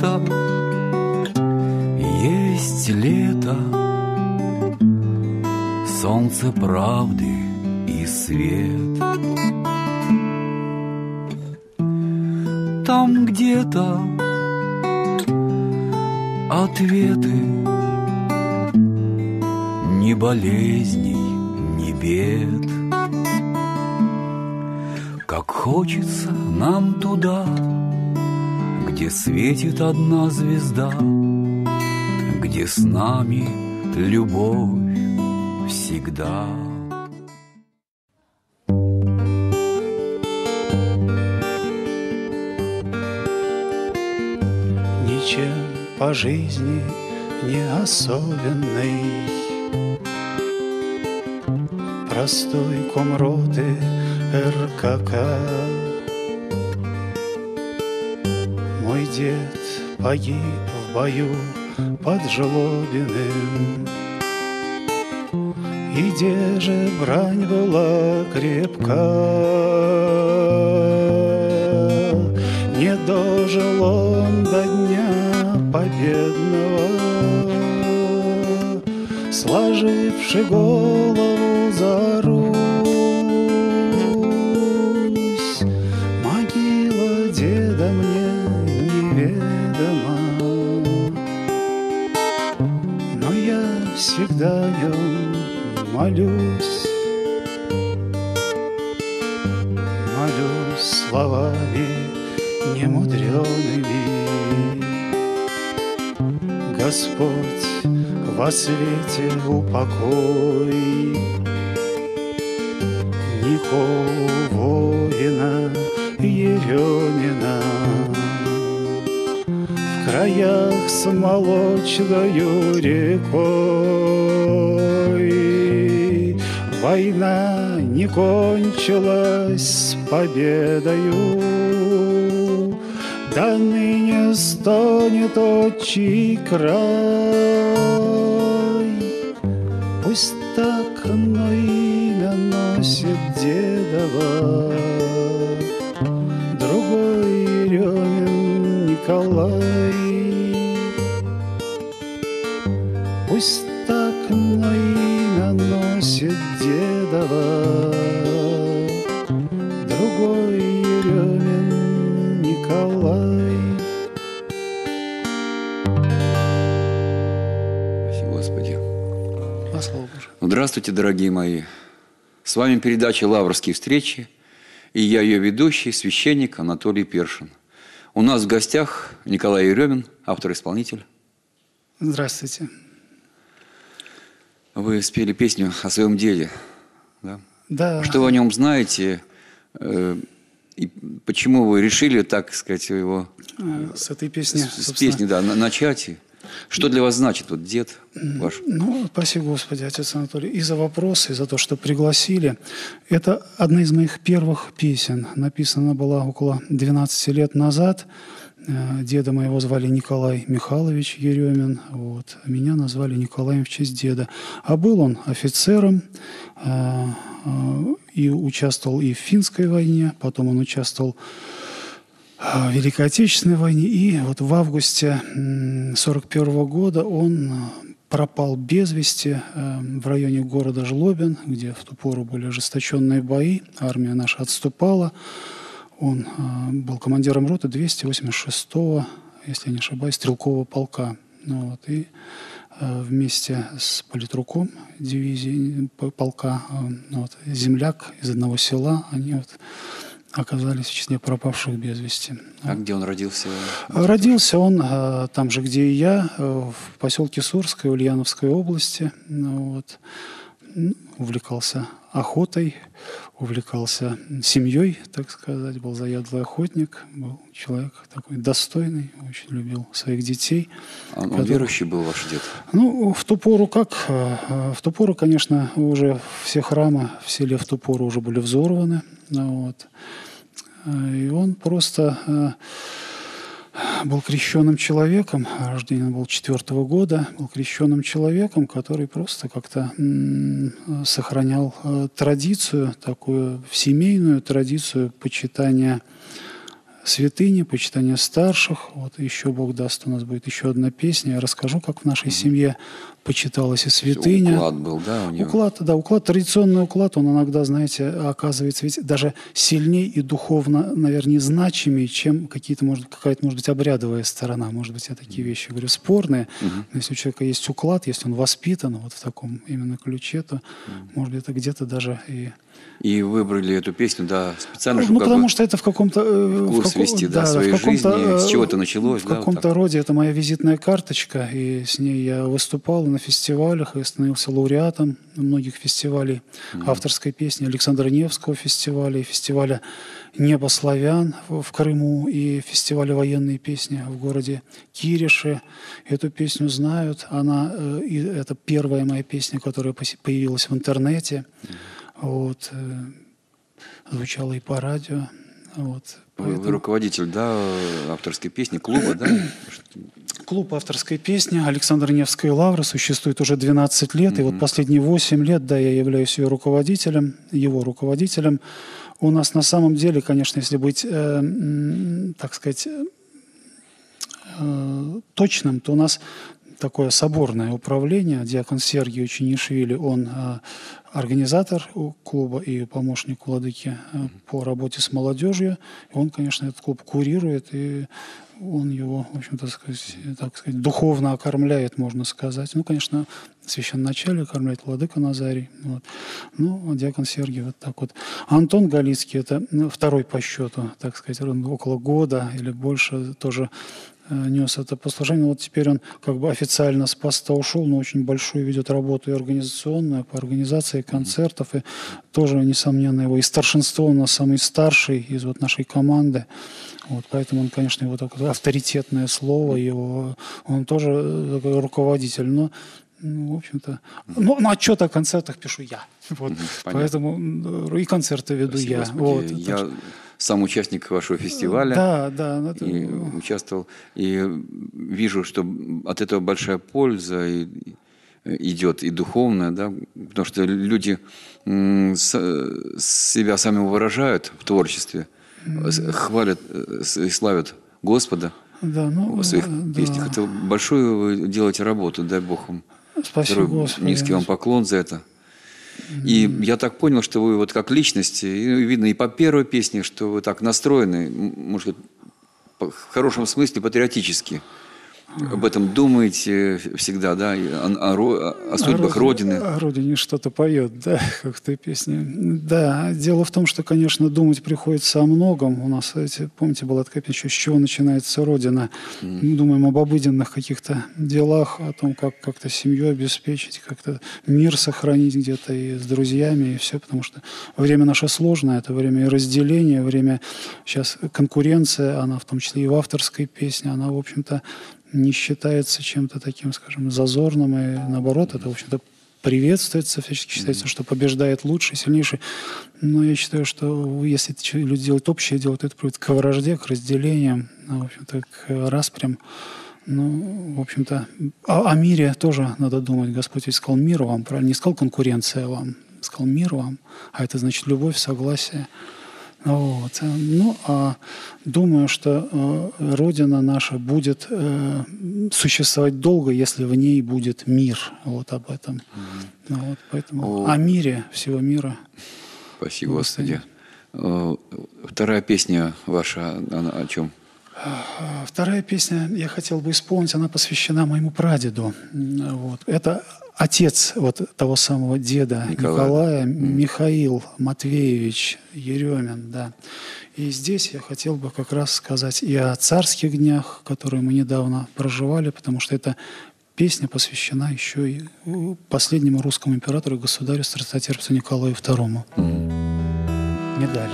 где-то есть лето, солнце правды и свет. Там где-то ответы, ни болезней, ни бед. Как хочется нам туда, где светит одна звезда, где с нами любовь всегда. Ничем по жизни не особенный, простой комроты РКК. Мой дед погиб в бою под Жлобиным, и где же брань была крепка. Не дожил он до дня победного, сложивши голову за Русь. Могила деда мне неведома, но я всегда о нем молюсь. Молюсь словами немудреными. Господь во свете упокой Николу воина Еремина в краях с молочною рекой. Война не кончилась с победою, да ныне стонет отчий край. Пусть так, но имя носит дедово, другой Еремин Николай. Пусть так, но имя носит дедово, другой Еремин Николай. Спасибо, Господи. На слава Божие. Здравствуйте, дорогие мои. С вами передача «Лаврские встречи», и я ее ведущий, священник Анатолий Першин. У нас в гостях Николай Еремин, автор-исполнитель. Здравствуйте. Вы спели песню о своем деде, да? Да. Что вы о нем знаете, и почему вы решили, так сказать, его с этой песни, с песни, да, начать? Что для вас значит вот дед ваш? Ну, спасибо, Господи, отец Анатолий, и за вопросы, и за то, что пригласили. Это одна из моих первых песен. Написана была около 12 лет назад. Деда моего звали Николай Михайлович Еремин. Вот. Меня назвали Николаем в честь деда. А был он офицером и участвовал и в Финской войне. Потом он участвовал в Великой Отечественной войне. И вот в августе 1941 года он пропал без вести в районе города Жлобин, где в ту пору были ожесточенные бои. Армия наша отступала. Он был командиром роты 286-го, если я не ошибаюсь, стрелкового полка. Ну, вот, и вместе с политруком дивизии полка, вот, земляк из одного села, они вот оказались в числе пропавших без вести. А где он родился? Родился он там же, где и я, в поселке Сурской, Ульяновской области. Ну, вот. Увлекался охотой, увлекался семьей, так сказать, был заядлый охотник, был человек такой достойный, очень любил своих детей. Он верующий был, ваш дед? Ну, в ту пору как? В ту пору, конечно, уже все храмы в селе в ту пору уже были взорваны. Вот. И он просто был крещенным человеком, рождения был 4-го года, был крещенным человеком, который просто как-то сохранял традицию, такую семейную традицию почитания святыни, почитание старших. Вот еще Бог даст, у нас будет еще одна песня. Я расскажу, как в нашей семье почиталась и святыня. Уклад был, да, у него? Уклад, традиционный уклад, он иногда, знаете, оказывается ведь даже сильнее и духовно, наверное, значимее, чем какая-то, может быть, обрядовая сторона. Может быть, я такие вещи говорю спорные. Но если у человека есть уклад, если он воспитан вот в таком именно ключе, то, может быть, это где-то даже И выбрали эту песню, да, специально, ну, чтобы потому что это в каком-то... курс вести, да, своей жизни, с чего это началось. В каком-то роде это моя визитная карточка, и с ней я выступал на фестивалях, и становился лауреатом многих фестивалей авторской песни, Александра Невского фестиваля, и фестиваля «Небо славян» в Крыму, и фестиваля военной песни в городе Кириши. Эту песню знают, это первая моя песня, которая появилась в интернете. Вот, звучало и по радио. Вот, Вы руководитель, да, авторской песни, клуба, да? Клуб авторской песни Александра Невская лавра существует уже 12 лет. И вот последние 8 лет, да, я являюсь его руководителем. У нас на самом деле, конечно, если быть, так сказать, точным, то у нас такое соборное управление. Диакон Сергий Учинишвили, он организатор клуба и помощник владыки по работе с молодежью. И он, конечно, этот клуб курирует, и он его, в общем-то, так сказать, духовно окормляет, можно сказать. Ну, конечно, священноначалие окормляет владыка Назарий. Вот. Ну, диакон Сергий вот так вот. Антон Галицкий, это второй по счету, так сказать, около года или больше тоже нес это послужение. Вот теперь он как бы официально с поста ушел, но очень большую ведет работу и организационную, по организации концертов. И тоже, несомненно, его и старшинство, он у нас самый старший из вот нашей команды. Вот, поэтому он, конечно, его такое авторитетное слово, он тоже такой руководитель, но в общем-то, отчет о концертах пишу я. Вот, поэтому и концерты веду Спасибо, я. Господи. Вот, я сам участник вашего фестиваля. Да. И участвовал. И вижу, что от этого большая польза идет и духовная, да, потому что люди себя сами выражают в творчестве, хвалят и славят Господа в своих песнях. Это большую вы делаете работу, дай Бог вам. Спасибо, Господи. Низкий вам поклон за это. И я так понял, что вы вот как личность, и видно и по первой песне, что вы так настроены, может быть, в хорошем смысле патриотически. Об этом думаете всегда, да, о судьбах Родины. О Родине что-то поет, да, как в той песне. Да, дело в том, что, конечно, думать приходится о многом. У нас, помните, была такая песня, с чего начинается Родина. Думаем об обыденных каких-то делах, о том, как как-то семью обеспечить, как-то мир сохранить где-то и с друзьями, и все, потому что время наше сложное, это время и разделения, время сейчас конкуренция, она в том числе и в авторской песне, она, в общем-то, не считается чем-то таким, скажем, зазорным, и наоборот, это, в общем-то, приветствуется, всячески считается, что побеждает лучший, сильнейший. Но я считаю, что если люди делают общее дело, то это приводит к вражде, к разделениям, в общем-то, к распрям. Ну, в общем-то, о мире тоже надо думать. Господь ведь сказал мир вам, правильно? Не сказал конкуренция вам, сказал мир вам, а это значит любовь, согласие. Вот. Ну, думаю, что Родина наша будет существовать долго, если в ней будет мир. Вот об этом. Вот, поэтому о мире всего мира. Спасибо, Господи. Вторая песня ваша, она о чем? Вторая песня я хотел бы исполнить, она посвящена моему прадеду. Вот. Это отец вот того самого деда Николая, Михаил Матвеевич Еремин. Да. И здесь я хотел бы как раз сказать и о царских днях, которые мы недавно проживали, потому что эта песня посвящена еще и последнему русскому императору, государю, страстотерпцу Николаю II. Медаль.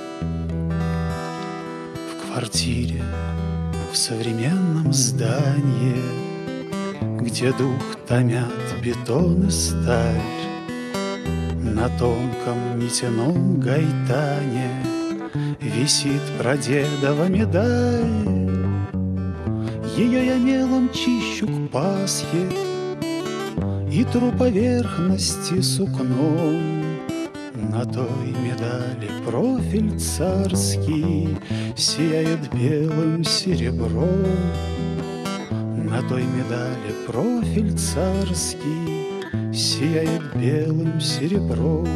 В квартире, в современном здании, где дух томят бетон и сталь, на тонком нитяном гайтане висит прадедова медаль. Ее я мелом чищу к Пасхе и тру поверхности сукном. На той медали профиль царский сияет белым серебром. На той медали профиль царский сияет белым серебром.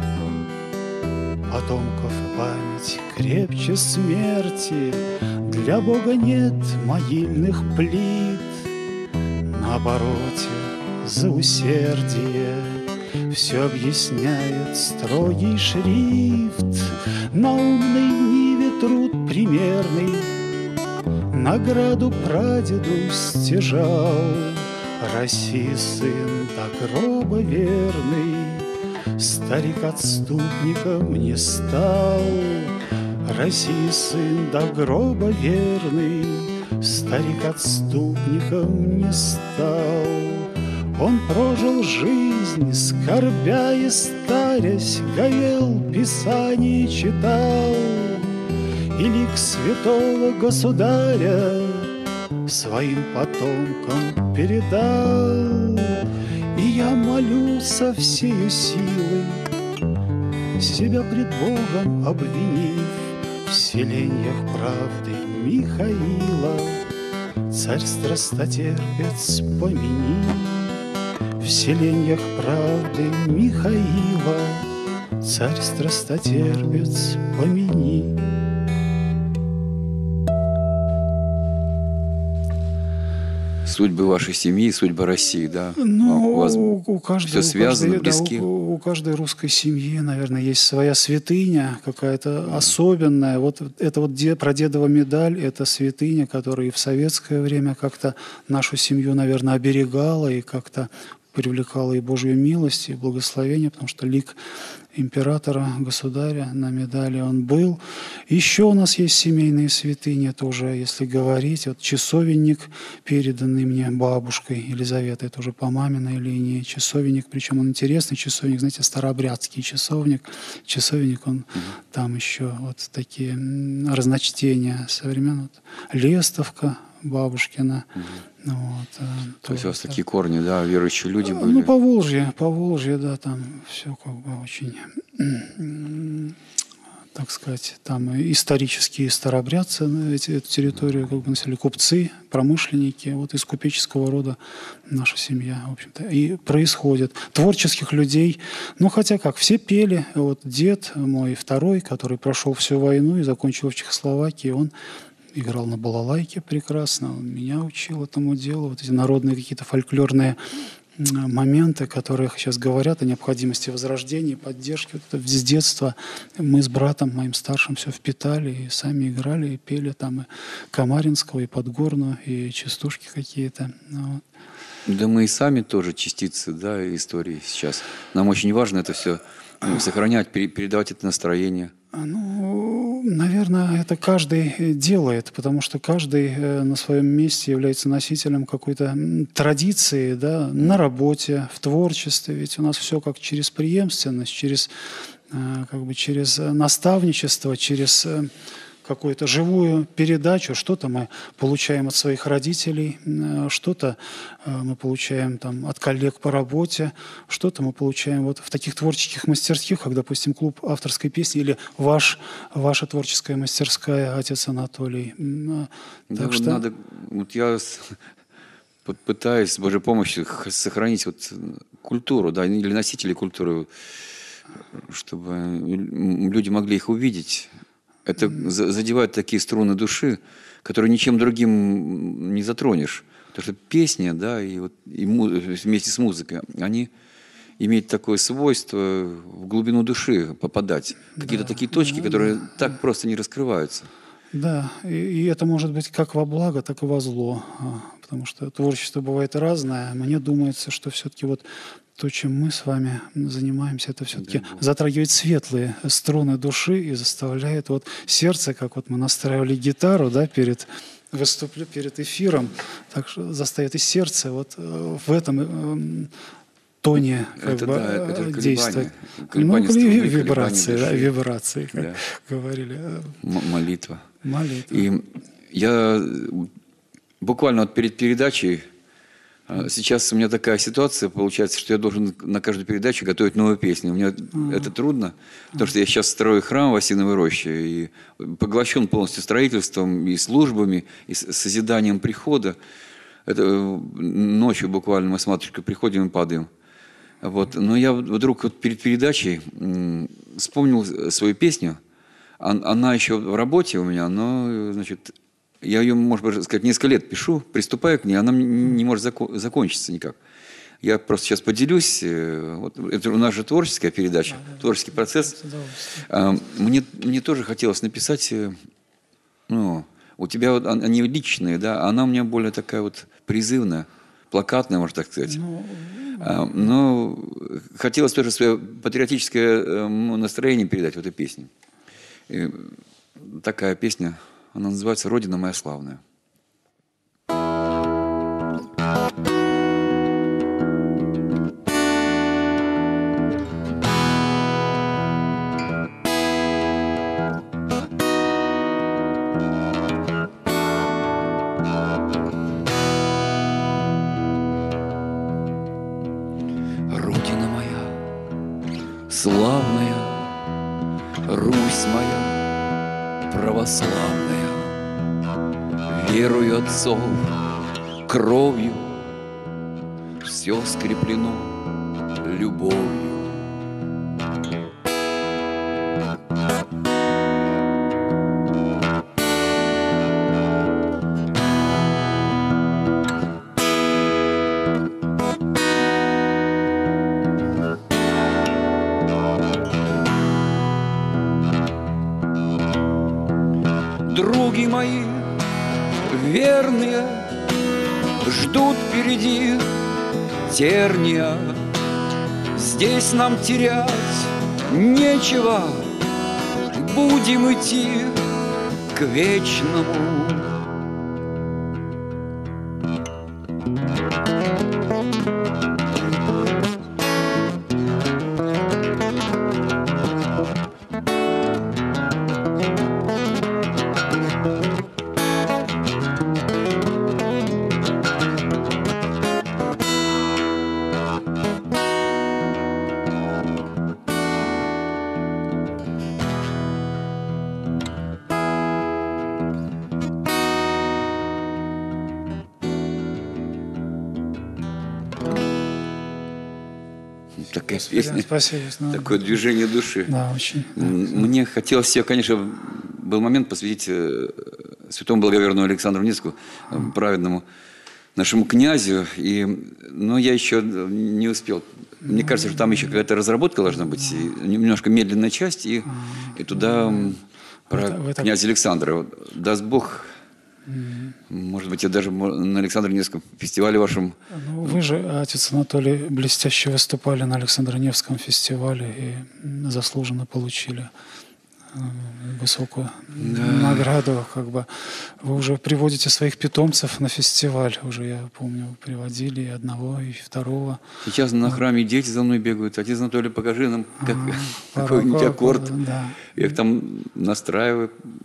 Потомков память крепче смерти, для Бога нет могильных плит. На обороте за усердие все объясняет строгий шрифт. На умной ниве труд примерный награду прадеду стяжал. России сын до гроба верный, старик отступником не стал. России сын до гроба верный, старик отступником не стал. Он прожил жизнь, скорбя и старясь, говел, Писание читал, и лик святого государя своим потомкам передал. И я молю со всею силой, себя пред Богом обвинив, в селеньях правды Михаила царь страстотерпец помяни. В селеньях правды Михаила царь страстотерпец помяни. Судьбы вашей семьи, судьба России, да? Ну, у вас у каждой, все связано, близки? Да, у каждой русской семьи, наверное, есть своя святыня какая-то особенная. Вот это вот прадедова медаль, это святыня, которая и в советское время как-то нашу семью, наверное, оберегала и как-то привлекала и Божью милость, и благословение, потому что лик императора, государя на медали он был. Еще у нас есть семейные святыни, это уже, если говорить, вот часовенник, переданный мне бабушкой Елизаветой, это уже по маминой линии часовенник, причем он интересный часовенник, знаете, старообрядский часовенник. Часовенник, он там еще вот такие разночтения со времен вот, Лестовка, бабушкина. Вот, то есть у вас такие корни, да, верующие люди были? Ну, Поволжье, да, там все как бы очень, так сказать, там исторические старообрядцы эту территорию как бы населили, купцы, промышленники, вот из купеческого рода наша семья, в общем-то, и происходит. Творческих людей, ну, хотя как, все пели, вот дед мой второй, который прошел всю войну и закончил в Чехословакии, он играл на балалайке прекрасно, он меня учил этому делу. Вот эти народные какие-то фольклорные моменты, которые сейчас говорят о необходимости возрождения, поддержки. Вот это с детства мы с братом моим старшим все впитали и сами играли, и пели там и Камаринского, и Подгорную, и частушки какие-то. Вот. Да мы и сами тоже частицы, да, истории сейчас. Нам очень важно это все сохранять, передавать это настроение. Ну, наверное, это каждый делает, потому что каждый на своем месте является носителем какой-то традиции, да, на работе, в творчестве. Ведь у нас все как через преемственность, через, как бы через наставничество, через какую-то живую передачу. Что-то мы получаем от своих родителей, что-то мы получаем там, от коллег по работе, что-то мы получаем вот в таких творческих мастерских, как, допустим, клуб авторской песни или ваша творческая мастерская, отец Анатолий. Да, так вот что... надо, вот я пытаюсь с Божьей помощью сохранить вот культуру, да, или носители культуры, чтобы люди могли их увидеть. Это задевает такие струны души, которые ничем другим не затронешь. Потому что песня, да, и вместе с музыкой, они имеют такое свойство в глубину души попадать. Какие-то такие точки, которые так просто не раскрываются. Да, и это может быть как во благо, так и во зло. Потому что творчество бывает разное. Мне думается, что все-таки вот то, чем мы с вами занимаемся, это все-таки затрагивает светлые струны души и заставляет вот сердце, как вот мы настраивали гитару, да, перед эфиром, так что заставит и сердце вот в этом тоне как это, бы, да, это действовать. колебания струны, вибрации, колебания да, души. вибрации, как Да. говорили. Молитва. Молитва. И я буквально вот перед передачей Сейчас у меня такая ситуация, получается, что я должен на каждую передачу готовить новую песню. У меня это трудно, потому что я сейчас строю храм в Осиновой роще и поглощен полностью строительством и службами, и созиданием прихода. Это ночью буквально мы с матушкой приходим и падаем. Вот. Но я вдруг вот перед передачей вспомнил свою песню. Она еще в работе у меня, но, значит, я ее, может быть, сказать, несколько лет пишу, приступаю к ней, она не может закончиться никак. Я просто сейчас поделюсь. Вот, это у нас же творческая передача, творческий процесс. Мне тоже хотелось написать, ну, у тебя вот они личные, да, она у меня более такая вот призывная, плакатная, можно так сказать. Но хотелось тоже свое патриотическое настроение передать в этой песне. И такая песня, она называется «Родина моя славная». Родина моя славная, Русь моя православная, верою отцов, кровью все скреплено любовью. Други мои верные ждут впереди терния. Здесь нам терять нечего, будем идти к вечному. Такая песня, Спасибо. такое движение души. Да, очень. Мне хотелось ее, конечно, был момент посвятить святому благоверному Александру Невскому, праведному нашему князю, но я еще не успел. Мне кажется, что там еще какая-то разработка должна быть, немножко медленная часть, и туда про князя Александра. Даст Бог, может быть, я даже на Александре Невском фестивале вашем... Ну, вы же, отец Анатолий, блестяще выступали на Александре Невском фестивале и заслуженно получили высокую награду. Как бы. Вы уже приводите своих питомцев на фестиваль. Уже, я помню, приводили и одного, и второго. Сейчас на храме дети за мной бегают. Отец Анатолий, покажи нам какой-нибудь аккорд. Да. Я их там настраиваю,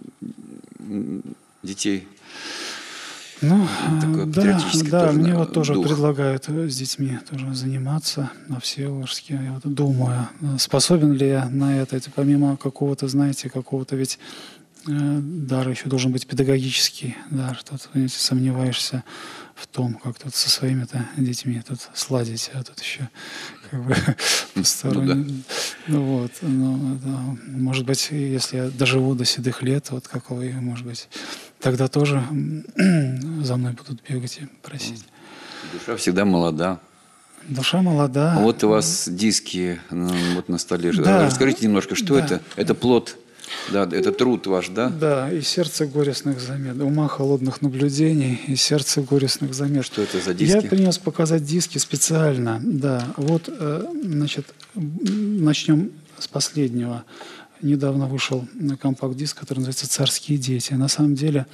детей. Ну, да, мне тоже вот тоже дух. Предлагают с детьми тоже заниматься на Всеволожске. Я вот думаю, способен ли я на это помимо какого-то, знаете, какого-то ведь дар еще должен быть педагогический дар. Тут, понимаете, сомневаешься в том, как тут со своими-то детьми тут сладить, а тут еще как бы посторонне. Вот, да. Может быть, если я доживу до седых лет, вот как вы, может быть, тогда тоже за мной будут бегать и просить. Душа всегда молода. Душа молода. Вот у вас диски вот на столе. Да. Расскажите немножко, что это? Это плод, да, это труд ваш, да? Да, и сердце горестных замет, ума холодных наблюдений и сердце горестных замет. Что это за диски? Я принес показать диски специально, да. Вот, значит, начнем с последнего. Недавно вышел компакт-диск, который называется «Царские дети». На самом деле,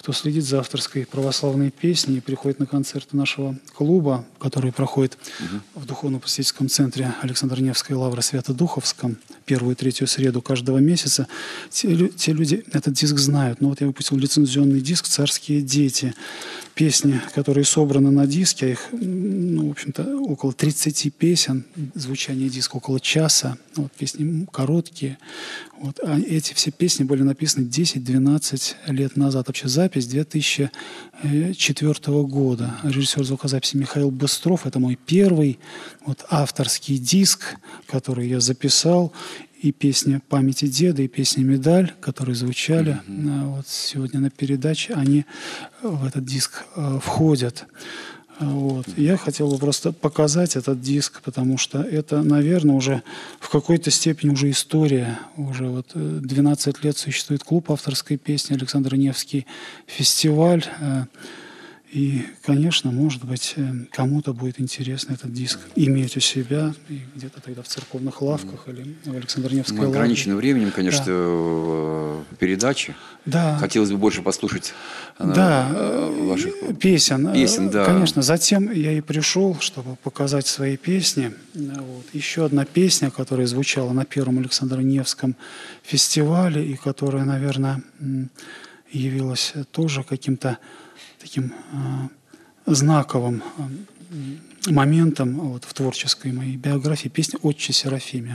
кто следит за авторской православной песней и приходит на концерты нашего клуба, который проходит в Духовно-просветительском центре Александра Невской лавры Свято-Духовском, первую и третью среду каждого месяца, те люди этот диск знают. Но вот я выпустил лицензионный диск «Царские дети». Песни, которые собраны на диске, а их, ну, в общем-то, около 30 песен, звучание диска около часа, вот, песни короткие. Вот, а эти все песни были написаны 10-12 лет назад. Вообще запись 2004 года. Режиссер звукозаписи Михаил Быстров. Это мой первый вот, авторский диск, который я записал. И песня «Памяти деда», и песня «Медаль», которые звучали вот сегодня на передаче, они в этот диск входят. Вот. Я хотел бы просто показать этот диск, потому что это, наверное, уже в какой-то степени уже история. Уже вот 12 лет существует клуб авторской песни «Александр Невский фестиваль». И, конечно, может быть, кому-то будет интересно этот диск иметь у себя, и где-то тогда в церковных лавках или в Александр-Невской лавре. Мы ограничены временем, конечно, передачи. Да. Хотелось бы больше послушать ваших песен. Да. Конечно, затем я и пришел, чтобы показать свои песни. Вот. Еще одна песня, которая звучала на первом Александро-Невском фестивале и которая, наверное, явилась тоже каким-то таким знаковым моментом вот, в творческой моей биографии, песня «Отче Серафиме».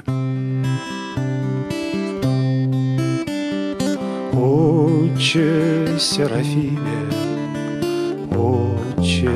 Отче Серафиме, Отче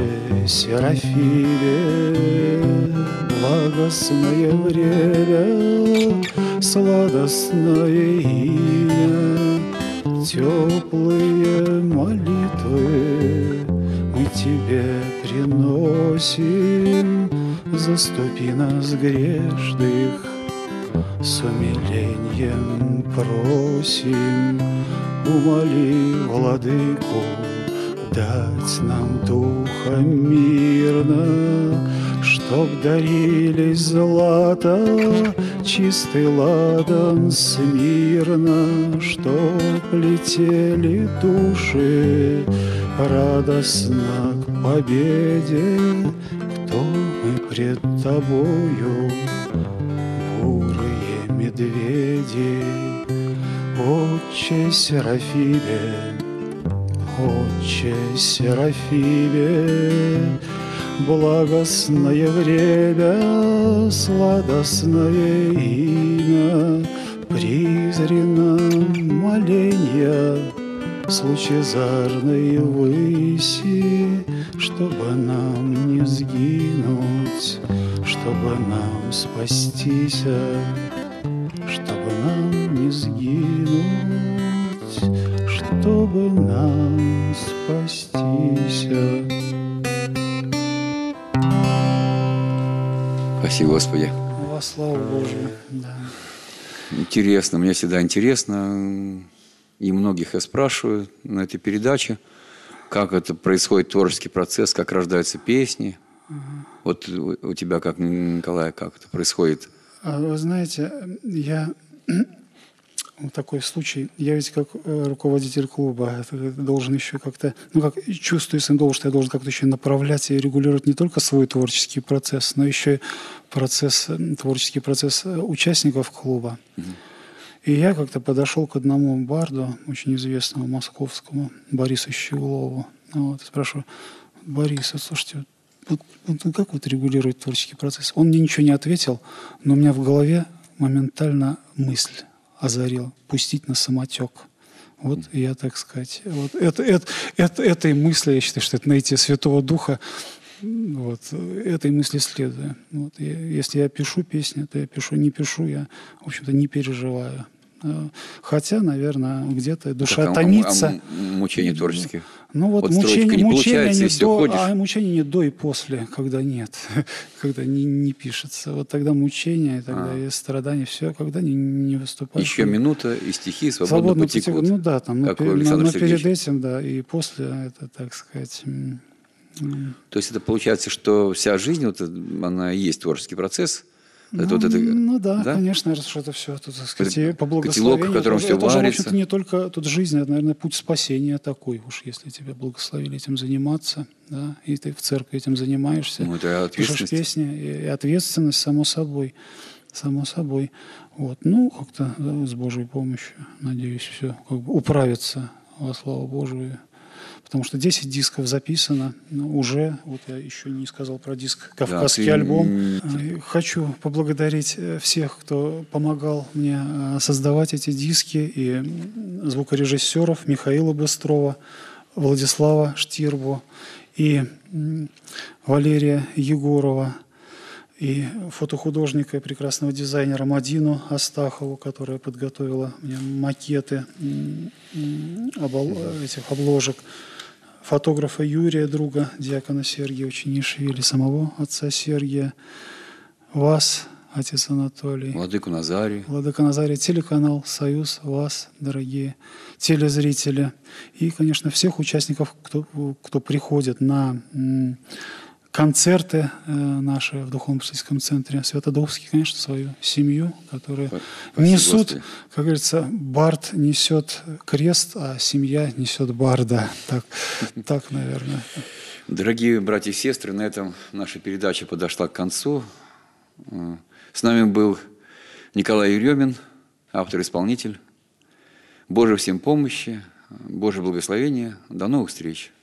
Серафиме, благостное время, сладостное имя, теплые молитвы мы тебе приносим. Заступи нас грешных, с умилением просим. Умоли владыку дать нам духа мирно, чтоб дарились злато, чистый ладан смирно, чтоб летели души радостно к победе. Кто мы пред тобою, бурые медведи? Отче Серафиме, Отче Серафиме, благостное время, сладостное имя, призрено моления с лучезарной выси, чтобы нам не сгинуть, чтобы нам спастись, чтобы нам не сгинуть, чтобы нам спастись. Спасибо, Господи. Во славу Божию, да. Интересно, мне всегда интересно, и многих я спрашиваю на этой передаче, как это происходит творческий процесс, как рождаются песни. Вот у тебя, как Николай, как это происходит? Вы знаете, я вот такой случай, я ведь как руководитель клуба должен еще как-то, ну как чувствую своим долгом, что я должен как-то еще направлять и регулировать не только свой творческий процесс, но еще и творческий процесс участников клуба. И я как-то подошел к одному барду, очень известному московскому, Борису Щеглову. Вот, и спрашиваю: Борис, слушайте, вот как вот регулировать творческий процесс? Он мне ничего не ответил, но у меня в голове моментально мысль озарила: пустить на самотек. Вот я, так сказать, вот этой мысли, я считаю, что это найти Святого Духа, вот, этой мысли следую. Вот, если я пишу песни, то я пишу, не пишу, я, в общем-то, не переживаю. Хотя, наверное, где-то душа томится. Мучения творческие. Ну вот мучения не до и после, когда нет, когда не пишется. Вот тогда мучения, тогда и страдания, все, когда не выступает. Еще минута, и стихи свободно потекут. Ну да, там, но перед этим, да, и после, это, так сказать. То есть это получается, что вся жизнь, вот, она и есть творческий процесс, Ну да, конечно, раз что это все, тут, так сказать, и по котелок, в котором все это же, в варится. общем-то, не только тут жизнь, это, наверное, путь спасения такой уж, если тебя благословили этим заниматься, да, и ты в церкви этим занимаешься. Ну, это Пишешь ответственность. песни, и ответственность, само собой. Само собой. Вот. Ну, как-то да, с Божьей помощью, надеюсь, все как бы управится во славу Божию. Потому что 10 дисков записано, но уже, вот я еще не сказал про диск «Кавказский альбом». Хочу поблагодарить всех, кто помогал мне создавать эти диски, и звукорежиссеров Михаила Быстрова, Владислава Штирбу и Валерия Егорова, и фотохудожника и прекрасного дизайнера Мадину Астахову, которая подготовила мне макеты этих обложек, фотографа Юрия, друга диакона Сергия Учинишвили, самого отца Сергия, вас, отец Анатолий, Владыку Назарий. Владыка Назарий, телеканал «Союз», вас, дорогие телезрители, и, конечно, всех участников, кто приходит на концерты наши в Духовно-Просветительском центре Святодуховский, конечно, свою семью, которые несут, Господи. как говорится, бард несет крест, а семья несет барда. Так, наверное. Дорогие братья и сестры, на этом наша передача подошла к концу. С нами был Николай Еремин, автор-исполнитель. Божьей всем помощи, Божье благословение. До новых встреч.